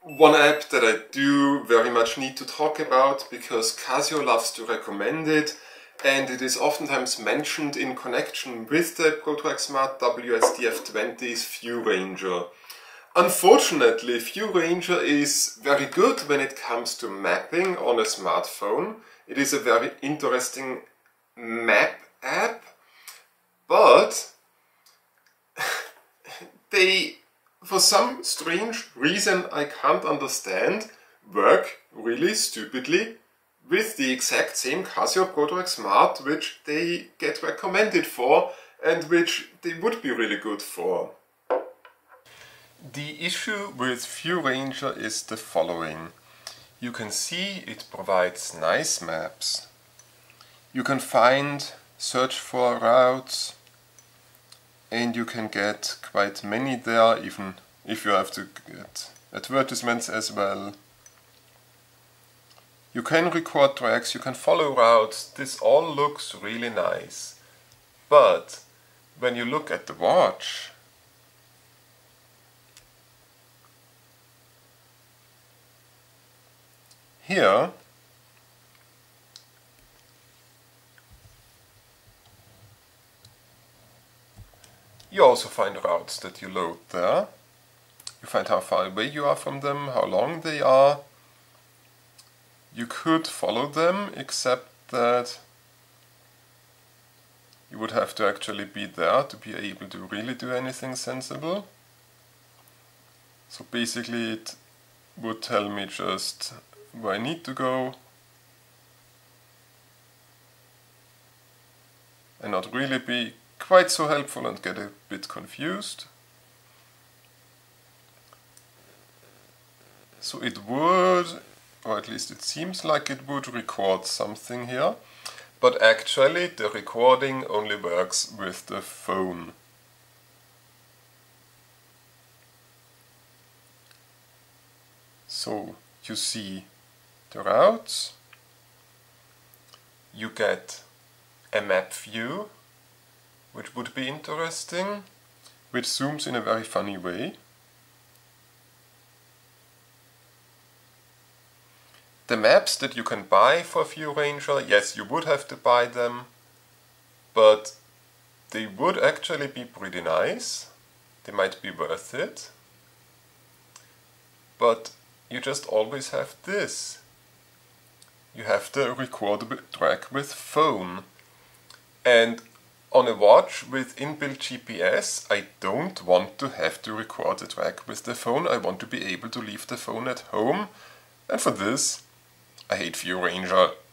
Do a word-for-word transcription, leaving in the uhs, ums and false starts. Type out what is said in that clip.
One app that I do very much need to talk about because Casio loves to recommend it, and it is oftentimes mentioned in connection with the ProTrack Smart W S D F twenty is ViewRanger. Unfortunately, ViewRanger is very good when it comes to mapping on a smartphone. It is a very interesting map app, but they, for some strange reason I can't understand, work really stupidly with the exact same Casio ProTrack Smart which they get recommended for and which they would be really good for. The issue with ViewRanger is the following. You can see it provides nice maps. You can find, search for routes, and you can get quite many there, even if you have to get advertisements as well. You can record tracks, you can follow routes, this all looks really nice. But when you look at the watch, here you also find routes that you load there. You find how far away you are from them, how long they are. You could follow them, except that you would have to actually be there to be able to really do anything sensible. So basically it would tell me just where I need to go and not really be quite so helpful and get a bit confused. So it would, or at least it seems like it would record something here, but actually the recording only works with the phone. So you see the routes, you get a map view, which would be interesting, which zooms in a very funny way. The maps that you can buy for ViewRanger, yes, you would have to buy them, but they would actually be pretty nice. They might be worth it. But you just always have this. You have the record track with phone. And on a watch with inbuilt G P S, I don't want to have to record the track with the phone. I want to be able to leave the phone at home. And for this, I hate ViewRanger.